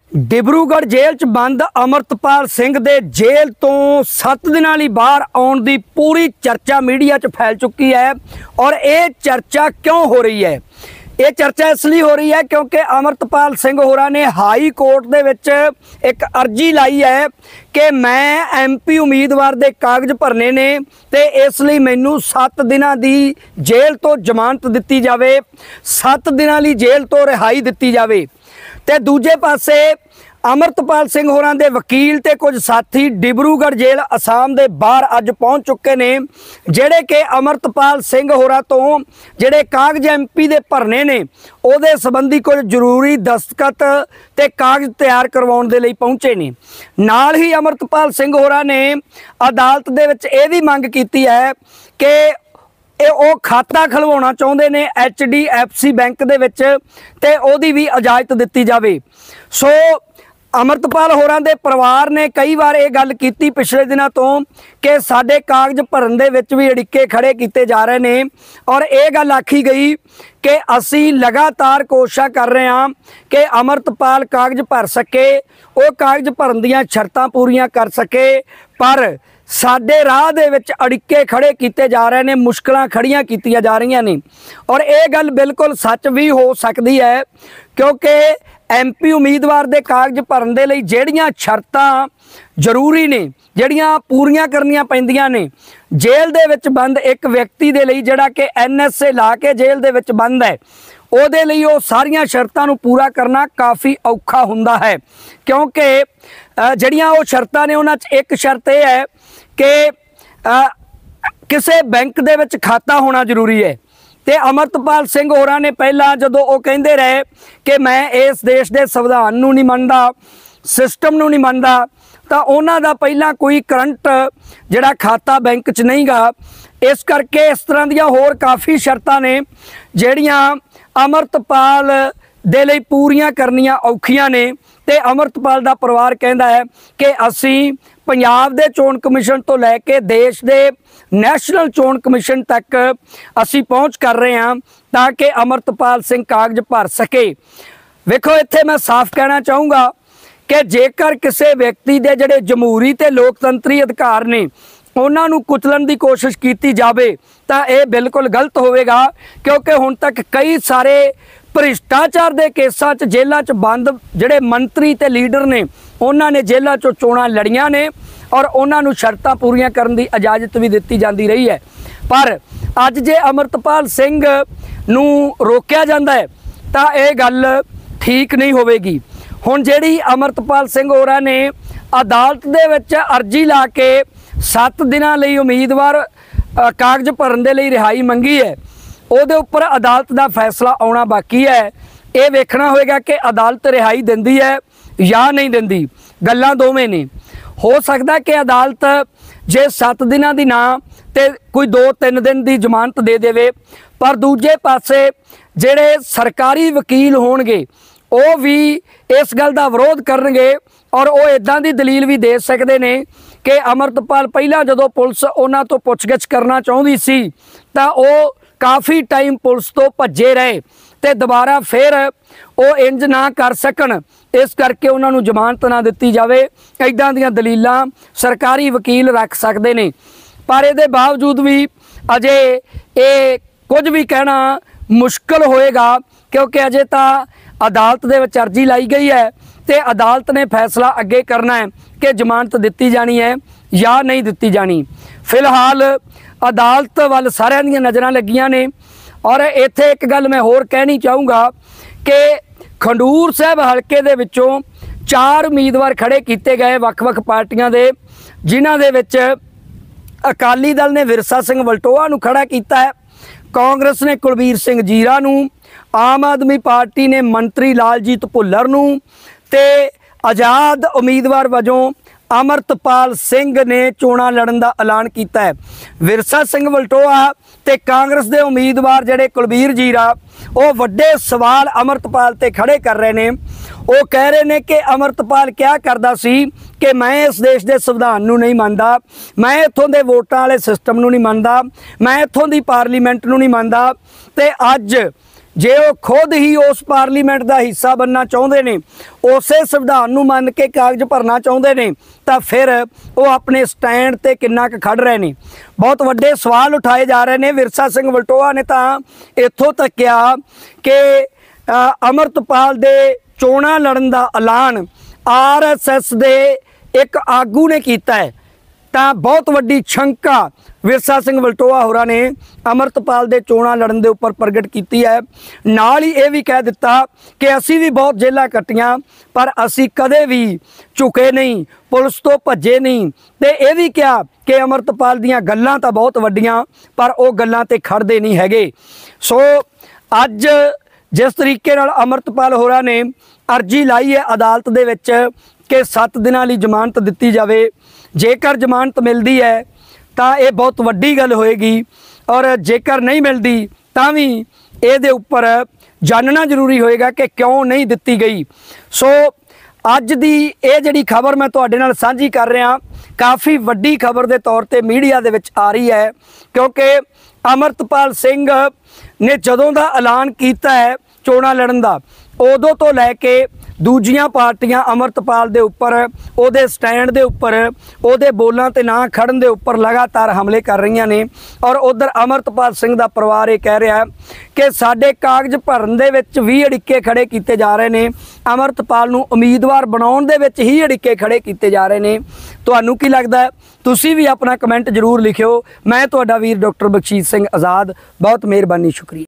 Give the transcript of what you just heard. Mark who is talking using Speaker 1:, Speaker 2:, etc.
Speaker 1: Dibrugarh jail च बंद अमृतपाल सिंह दे jail तो 7 दिनां लई बाहर आउण दी पूरी चर्चा मीडिया च फैल चुकी है। और ये चर्चा क्यों हो रही है? ये चर्चा इसलिए हो रही है क्योंकि अमृतपाल सिंह होरां ने हाई कोर्ट दे विच एक अर्जी लाई है कि मैं MP उम्मीदवार दे कागज भरने ने ते इसलिए मैनू 7 दिनां दी जेल तो जमानत दित्ती जावे, 7 दिनां लई जेल तो रिहाई दित्ती जावे। ते दूजे पासे अमृतपाल सिंह होरां दे वकील ते कुछ साथी डिब्रूगढ़ जेल आसाम दे बाहर अज पहुंच चुके ने, जेड़े कि अमृतपाल सिंह होरां तो जेड़े कागज MP दे भरने ने उहदे संबंधी कुछ जरूरी दस्तखत ते कागज तैयार करवाउण दे लई पहुंचे ने। नाल ही अमृतपाल सिंह होरां ने अदालत दे विच इह वी मंग कीती है कि वो खाता खुलवाउणा चाहुंदे ने HDFC बैंक दे विच ते ओहदी भी इजाजत दित्ती जावे। सो अमृतपाल होरां दे परिवार ने कई बार ये गल कीती पिछले दिनों तो कि साडे कागज भरन दे विच भी अड़िके खड़े कीते जा रहे ने और ये गल आखी गई कि असी लगातार कोशिश कर रहे हैं कि अमृतपाल कागज भर सके, वो कागज भरन दीयां शर्तां पूरीआं कर सके, पर साडे राह दे विच अड़िके खड़े कीते जा रहे ने, मुश्किलां खड़ियां कीतियां जा रही ने। और ये गल बिल्कुल सच भी हो सकती है क्योंकि MP उम्मीदवार दे कागज भरन दे लई जिहड़ियां शर्तां जरूरी ने, जिहड़ियां पूरीआं करनियां पैंदियां ने, जेल दे विच बंद एक व्यक्ति दे लई जिहड़ा कि NSA ला के जेल दे विच बंद है, ਉਹਦੇ ਲਈ ਉਹ ਸਾਰੀਆਂ ਸ਼ਰਤਾਂ ਨੂੰ ਪੂਰਾ ਕਰਨਾ ਕਾਫੀ ਔਖਾ ਹੁੰਦਾ ਹੈ। ਕਿਉਂਕਿ ਜਿਹੜੀਆਂ ਉਹ ਸ਼ਰਤਾਂ ਨੇ ਉਹਨਾਂ 'ਚ ਇੱਕ ਸ਼ਰਤ ਇਹ ਹੈ ਕਿ ਕਿਸੇ ਬੈਂਕ ਦੇ ਵਿੱਚ ਖਾਤਾ ਹੋਣਾ ਜ਼ਰੂਰੀ ਹੈ। ਤੇ ਅਮਰਤਪਾਲ ਸਿੰਘ ਹੋਰਾਂ ਨੇ ਪਹਿਲਾਂ ਜਦੋਂ ਉਹ ਕਹਿੰਦੇ ਰਹੇ ਕਿ ਮੈਂ ਇਸ ਦੇਸ਼ ਦੇ ਸੰਵਿਧਾਨ ਨੂੰ ਨਹੀਂ ਮੰਨਦਾ, ਸਿਸਟਮ ਨੂੰ ਨਹੀਂ ਮੰਨਦਾ, ਤਾਂ ਉਹਨਾਂ ਦਾ ਪਹਿਲਾਂ ਕੋਈ ਕਰੰਟ ਜਿਹੜਾ ਖਾਤਾ ਬੈਂਕ 'ਚ ਨਹੀਂਗਾ। इस करके इस तरह दियां होर काफ़ी शर्तां ने जिहड़ियां अमृतपाल दे लई पूरीआं करनियां औखियां ने। ते अमृतपाल दा परिवार कहता है कि असी पंजाब दे चोण कमिशन तो लैके देश दे नैशनल चोण कमिशन तक असी पहुँच कर रहे हैं ताकि अमृतपाल सिंह कागज भर सके। वेखो इत्थे मैं साफ कहना चाहूँगा कि जेकर किसी व्यक्ति दे जिहड़े जमहूरी ते लोकतंत्री अधिकार ने उन्होंने कुचलन की कोशिश की जाए तो यह बिल्कुल गलत होगा। क्योंकि हुण तक कई सारे भ्रिष्टाचार के केसां च जेलों च बंद जिहड़े मंत्री ते लीडर ने उन्होंने जेलों चों चोणां लड़ियां ने और उन्होंने शर्तां पूरीआं करन दी इजाजत भी दित्ती जाती रही है। पर अज जे अमृतपाल सिंह नूं रोकिया जाता है तो यह गल ठीक नहीं होवेगी। हुण जिहड़ी अमृतपाल सिंह होरां ने अदालत दे विच अर्जी ला के 7 दिनां लई उम्मीदवार कागज भरन दे लई रिहाई मंगी है, उहदे उपर अदालत दा फैसला आउणा बाकी है। ये वेखना होएगा कि अदालत रिहाई दिंदी है या नहीं दिंदी। गल्लां दोवें ने, हो सकदा कि अदालत जे 7 दिनां दी ना ते कोई 2-3 दिन की जमानत दे देवे, पर दूजे पासे जिहड़े सरकारी वकील होणगे वो भी इस गल का विरोध करनगे और वो इदां दी दलील भी दे सकते हैं कि अमृतपाल पहला जदों पुलिस उन्हां तो पुछगिछ करना चाहुंदी सी तां वो काफ़ी टाइम पुलिस तो भज्जे रहे ते दोबारा फिर वो इंज ना कर सकन, इस करके उन्होंने जमानत ना दित्ती जावे। इदां दीयां दलीलां सरकारी वकील रख सकते हैं, पर इहदे बावजूद भी अजे ये कुछ भी कहना मुश्किल होएगा क्योंकि अजे तां अदालत दे विच अर्जी लाई गई है तो अदालत ने फैसला अगे करना है कि जमानत दित्ती जानी है या नहीं दित्ती जानी। फिलहाल अदालत वाल सारिਆਂ ਦੀਆਂ नज़रां लगियां ने। और इत्थे एक गल मैं होर कहनी चाहूँगा कि खडूर साहब हलके दे विचों 4 उम्मीदवार खड़े किए गए वख-वख पार्टियां दे, जिन्हां दे विच अकाली दल ने विरसा सिंह वलटोआ नूं खड़ा किया है, कांग्रेस ने कुलबीर सिंह जीरा नूं, आम आदमी पार्टी ने मंत्री लालजीत भुल्लर नूं ते आज़ाद उम्मीदवार वजों अमृतपाल सिंह ने चोणां लड़न का ऐलान किया है। विरसा सिंह वलटोआ ते कांग्रेस के उम्मीदवार जिहड़े कुलबीर जीरा वो वड्डे सवाल अमृतपाल ते खड़े कर रहे हैं। वो कह रहे हैं कि अमृतपाल क्या करदा सी कि मैं इस देश के संविधान नूं नहीं मानदा, मैं इत्थों के वोटां वाले सिस्टम नूं नहीं मानदा, मैं इत्थों की पार्लीमेंट नूं नहीं मानदा। ते अज जे वो खुद ही उस पार्लीमेंट का हिस्सा बनना चाहते ने, उस संविधान नूं मन के कागज भरना चाहते ने, तो फिर वो अपने स्टैंड ते किन्ना क खड़ रहे हैं। बहुत वड्डे सवाल उठाए जा रहे हैं। विरसा सिंह वलटोआ ने तो इत्थों तक कहा कि अमरतपाल दे चोणां लड़न दा ऐलान RSS दे एक आगू ने कीता है। ਤਾਂ बहुत वड्डी शंका विरसा सिंह वलटोआ होरां ने अमरतपाल दे चोणां लड़न दे उपर प्रगट की है। नाल ही ये भी कह दिता कि असी भी बहुत जेलां कट्टियां पर असी कदे भी झुके नहीं, पुलिस तो भजे नहीं। ते ये भी कहा कि अमरतपाल दीयां गल्लां तां बहुत वड्डियां पर वो गल्लां ते खड़दे नहीं हैगे। सो अज जिस तरीके नाल अमरतपाल होरां ने अर्जी लाई है अदालत दे विच कि 7 दिनां लई जमानत दित्ती जावे, जेकर जमानत मिलती है तो ये बहुत वड्डी गल होएगी, और जेकर नहीं मिलती तो भी ये उपर जानना जरूरी होएगा कि क्यों नहीं दित्ती गई। सो अज दी ये जिहड़ी खबर मैं तुहाडे नाल साझी कर रहा, काफ़ी वड्डी खबर के तौर पर मीडिया दे विच आ रही है, क्योंकि अमरतपाल सिंह ने जदों दा ऐलान किया है चोणां लड़न दा, उदों तो लैके दूजियां पार्टियां अमरतपाल दे उपर, उहदे स्टैंड दे उपर, उहदे बोलां ते ना खड़न दे उपर लगातार हमले कर रही ने। और उधर अमरतपाल सिंह दा परिवार ये कह रहा है कि साडे कागज भरन दे विच भी अड़िके खड़े किए जा रहे हैं, अमरतपाल नूं उम्मीदवार बनाउण दे विच ही अड़िके खड़े किए जा रहे हैं। तुहानूं की लगदा है? तुसीं भी अपना कमेंट जरूर लिखिओ। मैं तुहाडा वीर डॉक्टर बख्शीश सिंह आज़ाद, बहुत मेहरबानी, शुक्रिया।